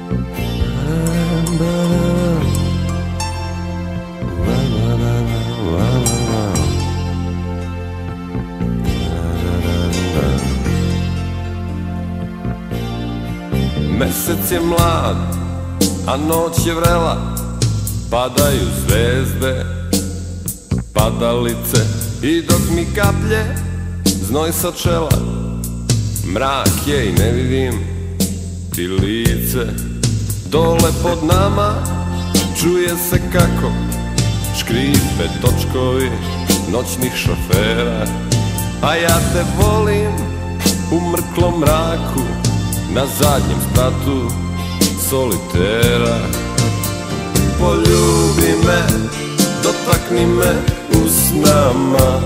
Mesec je mlad, a noć je vrela, padaju zvezde, padalice, i dok mi kaplje znoj sa čela, mrak je i ne vidim ti lice. Dole pod nama čuje se kako škripe točkovi noćnih šofera, a ja te volim u mrklom mraku, na zadnjem spratu solitera. Poljubi me, dotakni me usnama,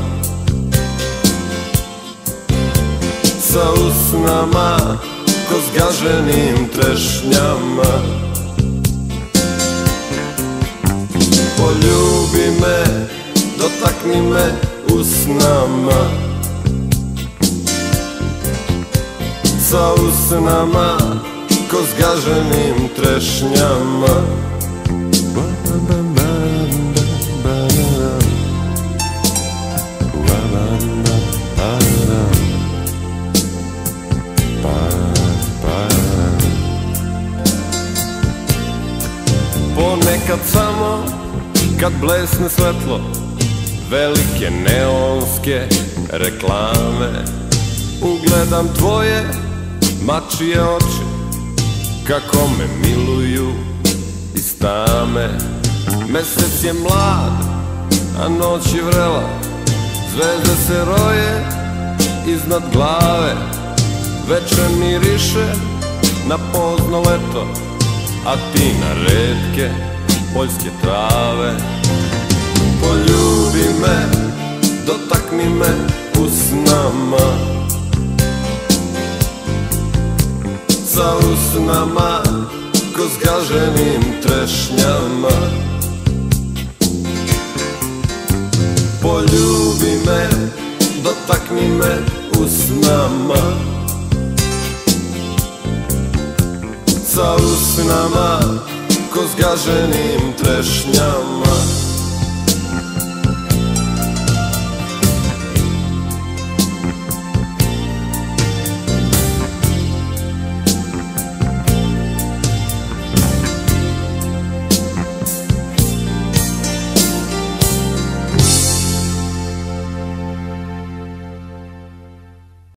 sa usnama ko zgaženim trešnjama. Poljubi me, dotakni me usnama, sa usnama ko zgaženim trešnjama. Ponekad samo kad blesne svetlo velike neonske reklame, ugledam tvoje mačije oči kako me miluju iz tame. Mesec je mlad, a noć je vrela, zvezde se roje iznad glave, veče miriše na pozno leto, a ti na retke poljske trave. Poljubi me, dotakni me usnama, sa usnama ko zgaženim trešnjama. Poljubi me, dotakni me usnama, sa usnama ko zgaženim trešnjama.